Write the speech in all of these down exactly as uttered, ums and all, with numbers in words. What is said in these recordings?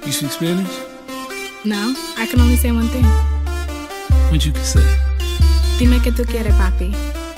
You speak Spanish? No, I can only say one thing. What you can say? Dime que tú quieres, papi.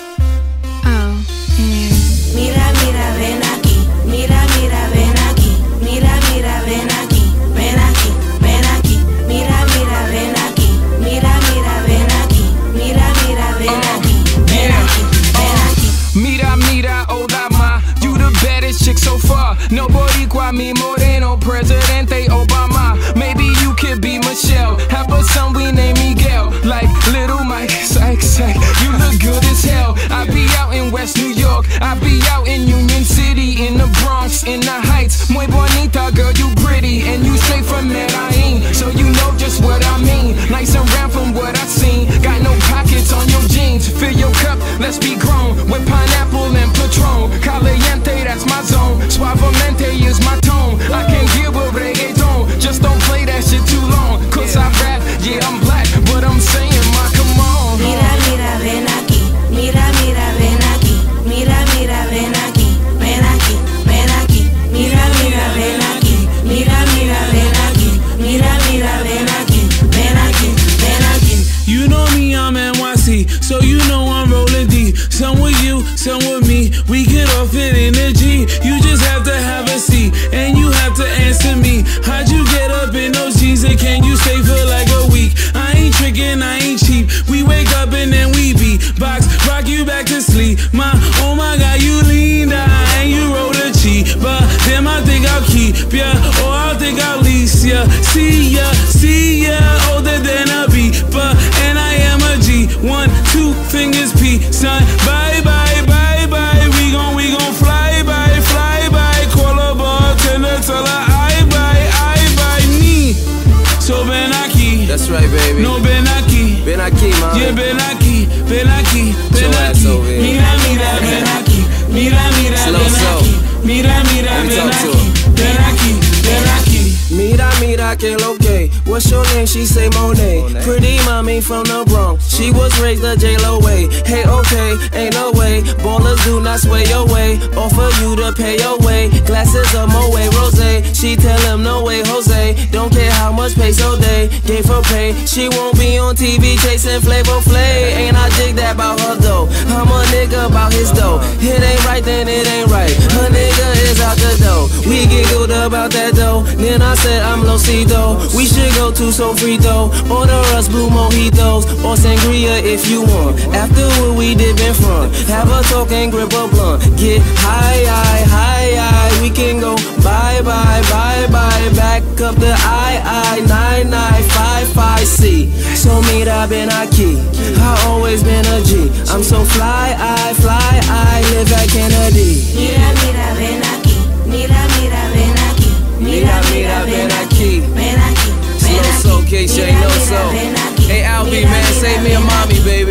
Oh, and... Mira, mira, ven aquí. Mira, mira, ven aquí. Mira, mira, ven aquí. Ven aquí, ven aquí. Mira, mira, ven aquí. Mira, mira, ven aquí. Mira, mira, ven aquí. Ven aquí, ven aquí. Mira, mira, hola ma, you the baddest chick so far. No boricua, mi moreno, Presidente Obama. Maybe you could be Michelle, have a son we name Miguel. Like Little Mike, psych, psych, you look good as hell. I be out in West New York, I be out in Union City, in the Bronx, in the Heights. Muy bonita, girl, you pretty, and you straight from Medellin, so you know just what I mean. Nice and round from what I seen, got no pockets on your jeans. Fill your cup, let's be grown, with pineapple and Patron. Caliente, that's my zone, suavemente is my tone. I can deal with reggaeton, just don't play that shit too long. Cause I rap, yeah, I'm black, but I'm saying, my come on. Mira, mira, ven aquí. Mira, mira, ven aquí. Mira, mira, ven aquí. Ven aquí, ven aquí. Mira, mira, ven aquí. Mira, mira, ven aquí. Mira, mira, ven aquí. Ven aquí, ven aquí. You know me, I'm N Y C, so you know I'm rolling D. Some with you, some with me. We get off it in the G. You just have to have a seat, and you have to answer me. How'd you get up in those jeans, and can you stay for like a week? I ain't tricking, I ain't cheap. We wake up and then we beat box, rock you back to sleep. My, oh my God, you lean down and you roll the cheap. But then I think I'll keep ya, or I think I'll lease ya. See ya, see ya, older than a beat, but and I am a G. One, two fingers P, son. Bye bye, bye bye. We gon' we gon' fly by, fly by. Call a bartender, tell her I buy, I buy me. So ven aquí. That's right, baby. No ven aquí. Ven aquí, mama. Yeah, ven aquí, ven aquí, ven aquí. Mira, mira, ven aquí. Mira, mira, ven aquí. Mira, mira, ven aquí. Ven aquí, ven aquí. Mira, mira, que lo que. What's your name? She say Monet. Pretty mommy from the Bronx. She was raised the J-Lo way. Hey, okay, ain't no way. Ballers do not sway your way. Offer you to pay your way. Glasses of Moet Rosé. She tell him no way, Jose. Don't care how much peso they gave her pay. She won't be on T V chasing Flavor Flay. Ain't I dig that about her though? I'm a nigga about his dough. It ain't right, then it ain't right. Her nigga is out the door. We giggled about that though. Then I said I'm Losito. We should go to Sofrito. Order us blue mojitos or sangria if you want. After what we dip in front, have a talk and grip a blunt. Get high, high, high, high. We can go bye, bye, bye, bye. Back up the I, I, nine, nine, five, five, C. So mira, ven aquí. I always been a G. I'm so fly, I, fly, I live at Kennedy. Mira, mira, ven aquí. Mira, mira, ven aquí. Mira, mira, ven aquí. Ven aquí, ven aquí. Slow so, case you ain't know so. Hey, Albie, man, save me a mommy, baby.